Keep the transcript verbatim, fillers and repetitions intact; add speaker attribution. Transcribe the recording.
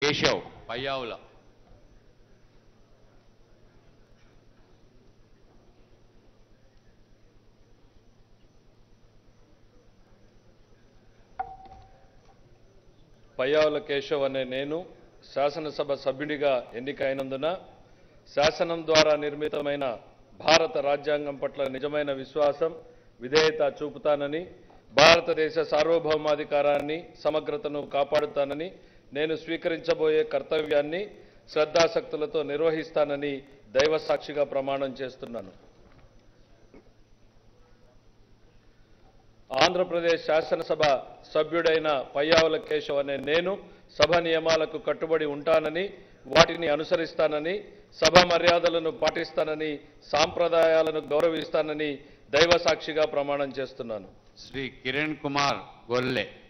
Speaker 1: కేశవ్ పయ్యావుల.
Speaker 2: పయ్యావుల కేశవ్ అనే నేను శాసనసభ సభ్యుడిగా ఎన్నికైనందున శాసనం ద్వారా నిర్మితమైన భారత రాజ్యాంగం పట్ల నిజమైన విశ్వాసం, విధేయత చూపుతానని, భారతదేశ సార్వభౌమాధికారాన్ని, సమగ్రతను కాపాడుతానని, నేను స్వీకరించబోయే కర్తవ్యాన్ని శ్రద్ధాశక్తులతో నిర్వహిస్తానని దైవ సాక్షిగా ప్రమాణం చేస్తున్నాను. ఆంధ్రప్రదేశ్ శాసనసభ సభ్యుడైన పయ్యావుల కేశవ్ అనే నేను సభ నియమాలకు కట్టుబడి ఉంటానని, వాటిని అనుసరిస్తానని, సభ మర్యాదలను పాటిస్తానని, సాంప్రదాయాలను గౌరవిస్తానని దైవ సాక్షిగా ప్రమాణం చేస్తున్నాను.
Speaker 1: శ్రీ కిరణ్ కుమార్ గొల్లె.